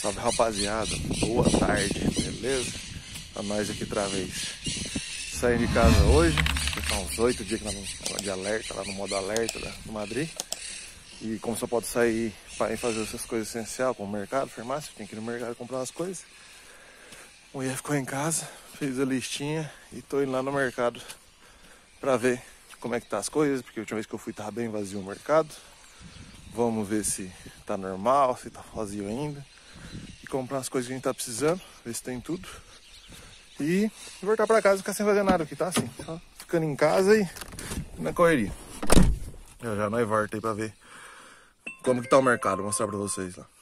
Salve, rapaziada, boa tarde, beleza? A nós aqui outra vez. Saí de casa hoje, já uns 8 dias que nós estamos de alerta, lá no modo alerta do Madrid. E como só pode sair para ir fazer essas coisas essenciais, como mercado, farmácia, tem que ir no mercado comprar umas coisas. A mulher ficou em casa, fez a listinha e tô indo lá no mercado pra ver como é que tá as coisas, porque a última vez que eu fui tava bem vazio o mercado. Vamos ver se tá normal, se tá vazio ainda. E comprar as coisas que a gente tá precisando, ver se tem tudo. E voltar pra casa e ficar sem fazer nada aqui, tá assim, só ficando em casa e na correria. Já nós volta aí pra ver como que tá o mercado, vou mostrar pra vocês lá.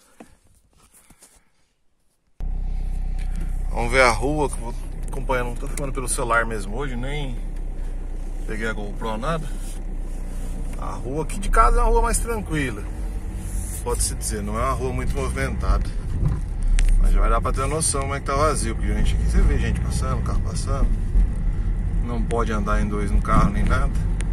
Vamos ver a rua, que eu vou acompanhando, não tô filmando pelo celular mesmo hoje, nem peguei a GoPro, nada. A rua aqui de casa é uma rua mais tranquila, pode-se dizer, não é uma rua muito movimentada. Mas já vai dar pra ter uma noção como é que tá vazio, porque gente aqui você vê gente passando, carro passando. Não pode andar em dois no carro nem nada.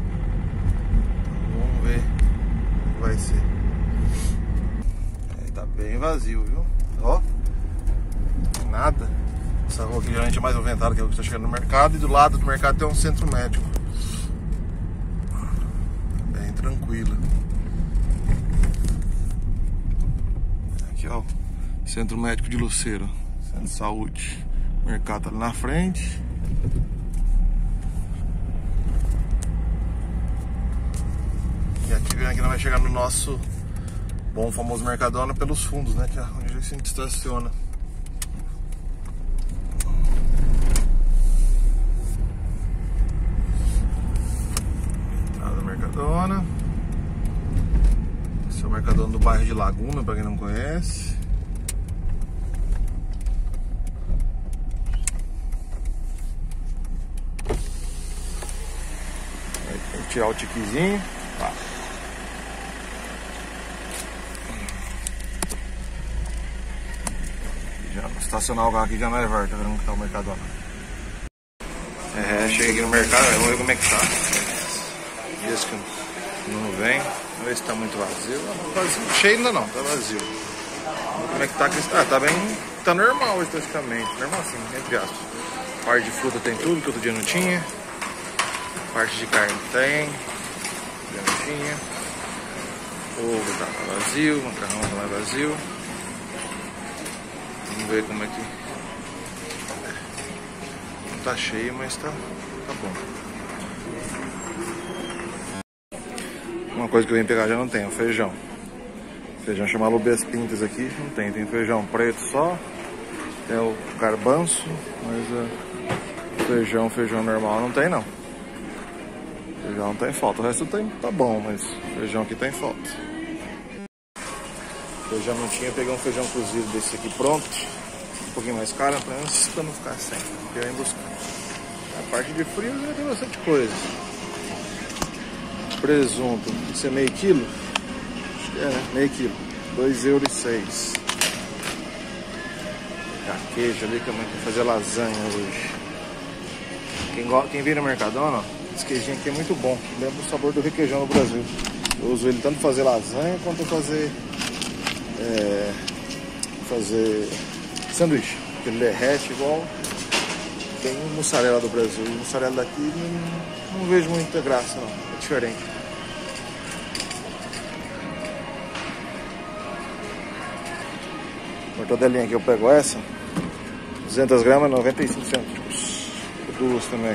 Então vamos ver o que vai ser. Tá bem vazio, viu? Ó, nada. Essa rua aqui geralmente é mais movimentada, que é o que está chegando no mercado. E do lado do mercado tem um centro médico. Bem tranquilo. Aqui ó, Centro Médico de Luceiro, Centro de Saúde. O mercado tá ali na frente. E aqui nós vai chegar no nosso bom famoso Mercadona pelos fundos, né? Que é onde a gente estaciona. Entrada do Mercadona. Esse é o Mercadona do bairro de Laguna, pra quem não conhece. Tem que tirar o tiquezinho. Tá. Já estacionar o carro aqui já não é volta, tá vendo como que tá o Mercadona. Cheguei aqui no mercado, vamos ver como é que tá. Dias que não vem, vamos ver se tá muito vazio. Vazio. Cheio ainda não, tá vazio. Vamos ver como é que tá. Tá bem. Tá normal esteticamente. Normal assim, entre aspas. Parte de fruta tem tudo, que outro dia não tinha. Parte de carne tem. Já não tinha. Ovo tá vazio, macarrão tá mais vazio. Vamos ver como é que. Não tá cheio, mas tá bom. Uma coisa que eu vim pegar já não tem, o feijão. Feijão chama Lubes Pintas aqui, não tem. Tem feijão preto só. Tem o garbanço, mas feijão normal não tem não. Feijão não tem falta, o resto tá bom, mas feijão aqui tem falta. Feijão não tinha, peguei um feijão cozido desse aqui pronto. Um pouquinho mais caro, pra não ficar sem. Quero ir buscar. A parte de frio já tem bastante coisa. Presunto, isso é meio quilo? Acho que é, né? Meio quilo. 2,06 €. A queijo ali que a mãe vai fazer lasanha hoje. Quem vem no Mercadona, ó, esse queijinho aqui é muito bom. Lembra o sabor do requeijão no Brasil. Eu uso ele tanto para fazer lasanha quanto para fazer sanduíche. Porque ele derrete igual tem mussarela do Brasil. E mussarela daqui não vejo muita graça não. É diferente. Mortadelinha aqui eu pego essa. 200 gramas, 95 centavos. Duas também.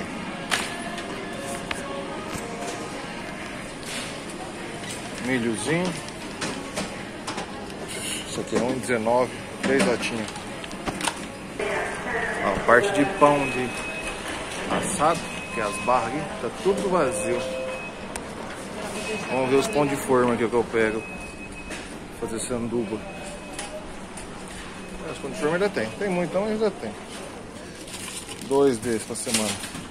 Milhozinho. Isso aqui é 1,19, 3 latinhas. A parte de pão de assado, que é as barras aqui, tá tudo vazio. Vamos ver os pão de forma aqui que eu pego. Vou fazer sanduba. Os pão de forma ainda tem. Tem muito, então ainda tem. 2 desses pra semana.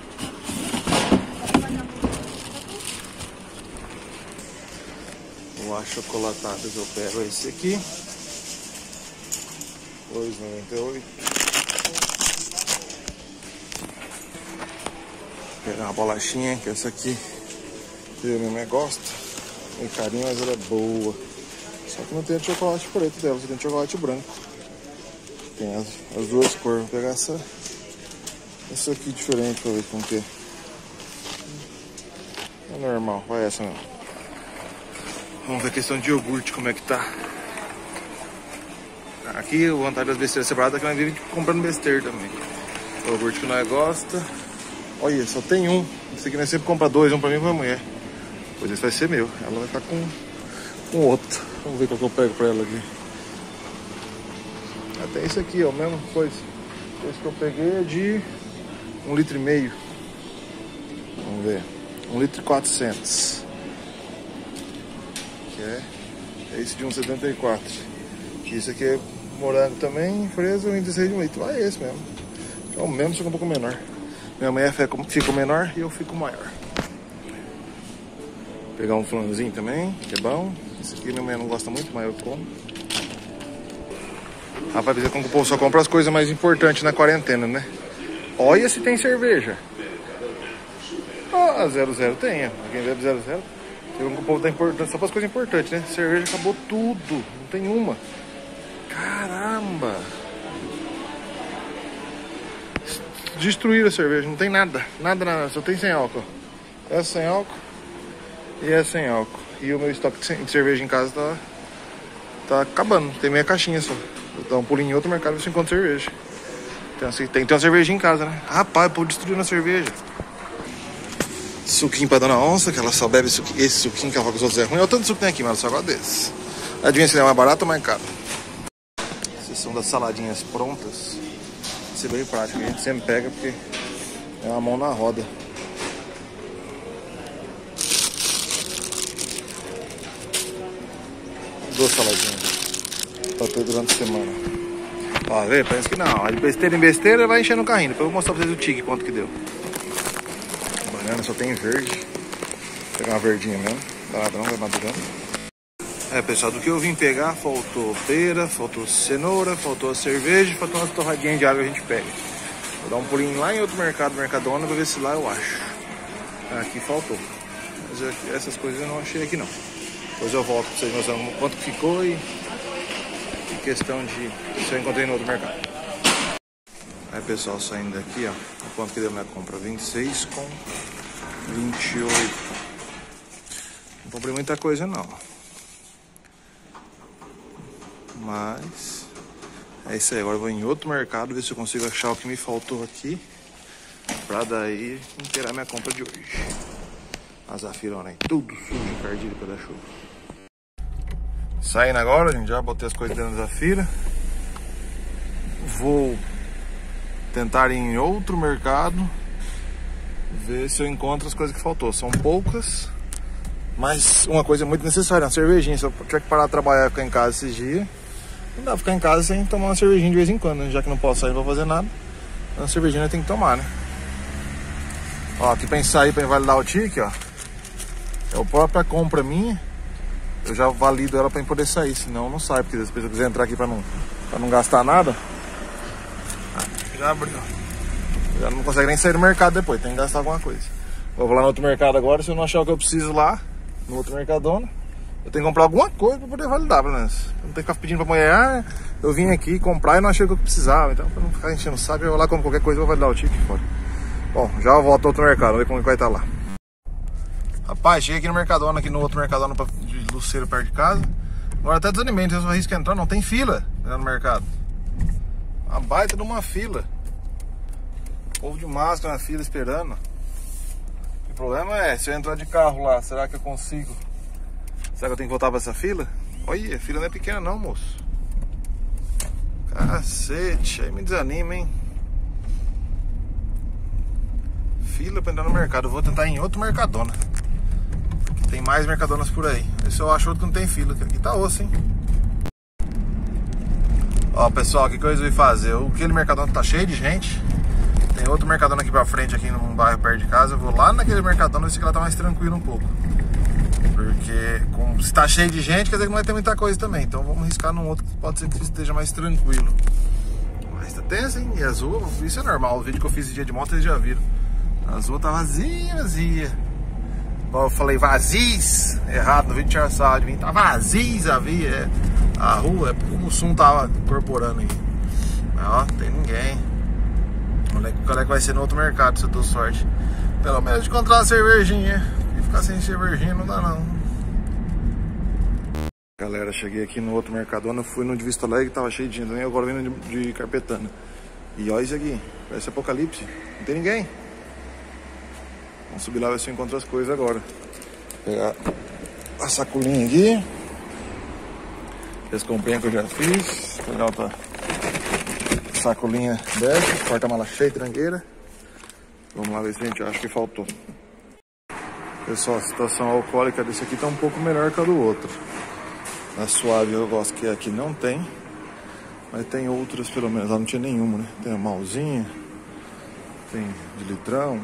O achocolatado que eu pego é esse aqui. 2,98. Vou pegar uma bolachinha, que essa aqui eu mesmo gosto. Tem carinho, mas ela é boa. Só que não tem o chocolate preto dela, só tem o chocolate branco. Tem as duas cores. Vou pegar essa aqui diferente pra ver como que é. É normal, vai essa mesmo. Vamos ver a questão de iogurte, como é que tá. Aqui o vantagem das besteiras separadas é que nós vive comprando besteira também. O iogurte que nós gosta. Olha, só tem um. Esse aqui nós sempre compra dois, um pra mim e pra minha mulher. Pois esse vai ser meu. Ela vai ficar com outro. Vamos ver qual que eu pego pra ela aqui. Até esse aqui, ó, mesma coisa. Esse que eu peguei é de 1,5 litro. Vamos ver. 1,4 litro. Que é esse de 1,74. Esse aqui é morango também, fresa, 1,16 de 1 litro. Ah, é esse mesmo. É o mesmo, só que um pouco menor. Minha mulher fica menor e eu fico maior. Vou pegar um flanzinho também, que é bom. Esse aqui minha mulher não gosta muito, mas eu como. Rapaz, como o povo só compra as coisas mais importantes na quarentena, né? Olha se tem cerveja. Ah, 00 tem, ó. Quem bebe 00. Como o povo tá importante só para as coisas importantes, né? Cerveja acabou tudo, não tem uma. Caramba! Destruíram a cerveja, não tem nada. Nada, só tem sem álcool. Essa sem álcool e essa sem álcool. E o meu estoque de cerveja em casa tá acabando, tem meia caixinha só. Vou dar um pulinho em outro mercado e você encontra cerveja. Tem que ter uma cerveja em casa, né? Rapaz, o povo destruiu na cerveja. Suquinho pra Dona Onça, que ela só bebe esse suquinho que ela fala que os outros é ruim. Olha o tanto de suco que tem aqui, mas ela só gosta desse. Adivinha se ele é mais barato ou mais caro? Essas são das saladinhas prontas. Isso é bem prático, a gente sempre pega porque é uma mão na roda. Duas saladinhas pra ter durante a semana. Ó, vê, parece que não. De besteira em besteira vai enchendo o carrinho. Depois eu vou mostrar pra vocês o tique, quanto que deu. Banana só tem verde. Vou pegar uma verdinha mesmo. Dá nada não, vai madurando. Pessoal, do que eu vim pegar, faltou pera, faltou cenoura, faltou cerveja, faltou umas torradinhas de água que a gente pega. Vou dar um pulinho lá em outro mercado, Mercadona, pra ver se lá eu acho. Aqui faltou. Mas aqui, essas coisas eu não achei aqui não. Depois eu volto pra vocês mostrando quanto ficou e questão de se eu encontrei no outro mercado. Aí pessoal, saindo daqui, ó, quanto que deu minha compra? 26 com 28. Não comprei muita coisa não. Mas é isso aí, agora eu vou em outro mercado ver se eu consigo achar o que me faltou aqui pra daí inteirar minha compra de hoje. A zafirona aí, tudo sujo, perdido pela chuva. Saindo agora, gente, já botei as coisas dentro da Zafira. Vou tentar ir em outro mercado, ver se eu encontro as coisas que faltou. São poucas, mas uma coisa muito necessária, uma cervejinha. Se eu tiver que parar de trabalhar e ficar em casa esses dias, não dá pra ficar em casa sem tomar uma cervejinha de vez em quando, né? Já que não posso sair pra fazer nada, uma cervejinha tem que tomar, né? Ó, aqui pra sair, pra invalidar o ticket, ó, é a própria compra minha. Eu já valido ela pra poder sair, senão não sai, porque se eu quiser entrar aqui pra não gastar nada, já abriu. Já não consegue nem sair do mercado depois, tem que gastar alguma coisa. Vou lá no outro mercado agora, se eu não achar o que eu preciso lá, no outro Mercadona, eu tenho que comprar alguma coisa pra poder validar, pelo menos. Eu não tenho que ficar pedindo pra mulher, eu vim aqui comprar e não achei o que eu precisava. Então, pra não ficar enchendo o saco, eu vou lá, como qualquer coisa, eu vou validar o ticket fora. Bom, já volto ao outro mercado, vamos ver como é que vai estar lá. Rapaz, cheguei aqui no Mercadona, aqui no outro Mercadona de Luceiro, perto de casa. Agora até desanimei, não arrisco entrar, não tem fila no mercado. Uma baita de uma fila. Povo de máscara na fila esperando. O problema é, se eu entrar de carro lá, será que eu consigo? Será que eu tenho que voltar pra essa fila? Olha, a fila não é pequena não, moço. Cacete, aí me desanima, hein? Fila pra entrar no mercado. Eu vou tentar ir em outro Mercadona. Tem mais Mercadonas por aí. Esse eu acho outro que não tem fila. Aqui tá osso, hein? Ó, pessoal, o que eu resolvi fazer? Aquele Mercadona tá cheio de gente. Tem outro Mercadona aqui pra frente, aqui num bairro perto de casa. Eu vou lá naquele Mercadona, ver se lá tá mais tranquilo um pouco. Porque se tá cheio de gente, quer dizer que não vai ter muita coisa também. Então vamos arriscar num outro que pode ser que esteja mais tranquilo. Mas tá tenso, hein? E as ruas, isso é normal. O vídeo que eu fiz esse dia de moto, vocês já viram. As ruas tá vazia. Igual eu falei, vazios. Errado, no vídeo tinha sala de mim. Tá vazios a via, a rua. É porque o Mussum tava incorporando aí. Mas ó, não tem ninguém. Qual é que vai ser no outro mercado, se eu dou sorte. Pelo menos de encontrar uma cervejinha. E ficar sem cervejinha não dá não. Galera, cheguei aqui no outro Mercadona. Eu fui no de Vista Alegre, tava cheio de gente também. Agora vindo de Carpetana. E olha isso aqui, parece apocalipse. Não tem ninguém. Vamos subir lá ver se eu encontro as coisas agora. Vou pegar a sacolinha aqui. Esse comprinha que eu já fiz. Vou pegar outra sacolinha dessa. Porta-mala cheia, tranqueira. Vamos lá ver se a gente acha que faltou. Pessoal, a situação alcoólica desse aqui tá um pouco melhor que a do outro. Na Suave eu gosto que aqui não tem. Mas tem outras pelo menos. Lá não tinha nenhuma, né? Tem a malzinha. Tem de litrão.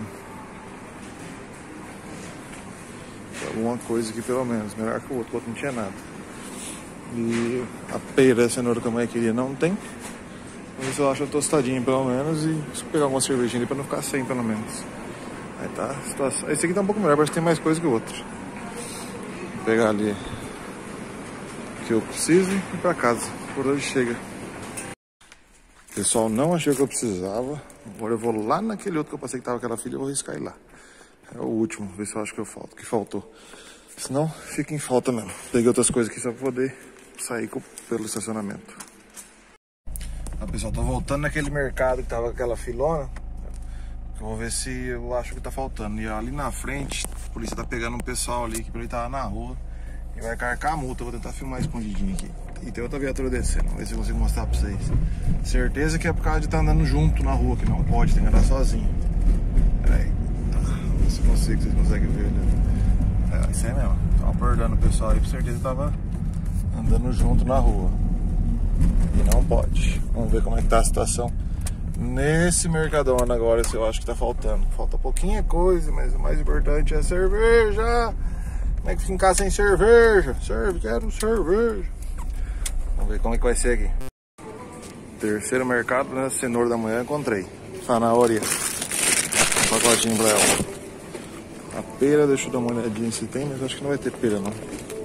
Tem alguma coisa aqui pelo menos. Melhor que o outro não tinha nada. E a pera, a cenoura que a mãe queria não tem. Mas eu acho tostadinho pelo menos. E se eu pegar alguma cervejinha ali pra não ficar sem pelo menos. Aí tá a situação. Esse aqui tá um pouco melhor, parece que tem mais coisa que o outro. Vou pegar ali o que eu preciso e ir pra casa. Por hoje chega. Pessoal, não achei o que eu precisava. Agora eu vou lá naquele outro que eu passei que tava aquela filha. Eu vou riscar ir lá. É o último, ver se eu acho que eu falto, que faltou. Senão fica em falta mesmo. Peguei outras coisas aqui só pra poder sair pelo estacionamento. Pessoal, tô voltando naquele mercado que tava com aquela filona. Eu vou ver se eu acho que tá faltando. E ali na frente, a polícia tá pegando um pessoal ali que pra ele tava na rua. E vai carcar a multa. Eu vou tentar filmar escondidinho aqui. E tem outra viatura descendo. Vamos ver se eu consigo mostrar pra vocês. Certeza que é por causa de estar andando junto na rua, que não pode, tem que andar sozinho. Pera aí. Vamos ver se eu consigo, vocês conseguem ver. É, isso aí mesmo. Tava abordando o pessoal aí, com certeza tava andando junto na rua. E não pode. Vamos ver como é que tá a situação nesse Mercadona agora, se eu acho que tá faltando. Falta pouquinha coisa, mas o mais importante é a cerveja. Como é que fica em casa sem cerveja? Quero cerveja. Vamos ver como é que vai ser aqui. Terceiro mercado, né? Cenoura da manhã, encontrei. Zanahoria. Um pacotinho pra ela. A pera, deixa eu dar uma olhadinha se tem, mas acho que não vai ter pera não.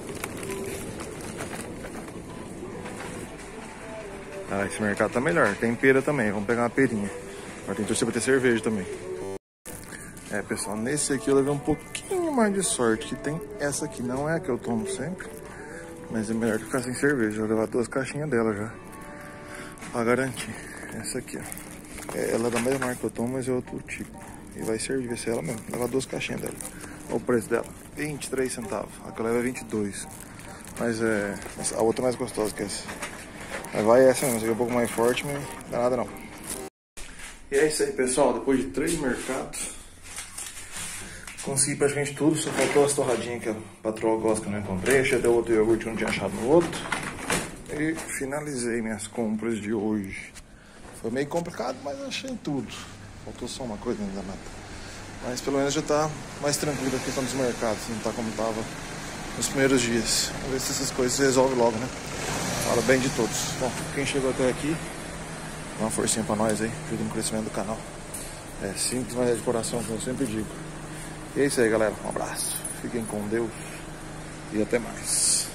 Ah, esse mercado tá melhor. Tem pera também, vamos pegar uma perinha. Agora tem que torcer pra ter cerveja também. É, pessoal, nesse aqui eu levei um pouquinho mais de sorte. Que tem essa aqui, não é a que eu tomo sempre. Mas é melhor que ficar sem cerveja. Vou levar 2 caixinhas dela já. Pra garantir. Essa aqui, ó. Ela é da mesma marca que eu tomo, mas é outro tipo. E vai servir, vai ser ela mesmo. Vou levar 2 caixinhas dela. Olha o preço dela. 23 centavos. A que eu levo é 22. Mas a outra é mais gostosa que essa. Mas vai essa mesmo. Essa aqui é um pouco mais forte, mas não dá nada não. E é isso aí, pessoal. Depois de 3 mercados, consegui praticamente tudo. Só faltou as torradinhas que a patroa gosta que eu não encontrei. Achei até outro iogurte que eu não tinha achado no outro. E finalizei minhas compras de hoje. Foi meio complicado, mas achei tudo. Faltou só uma coisa, ainda nada. Mas pelo menos já tá mais tranquilo a questão dos mercados. Não tá como tava nos primeiros dias. Vamos ver se essas coisas se resolvem logo, né? Fala bem de todos. Bom, quem chegou até aqui, dá uma forcinha pra nós aí. Ajuda no crescimento do canal. É simples, mas é de coração, como eu sempre digo. E é isso aí, galera. Um abraço. Fiquem com Deus. E até mais.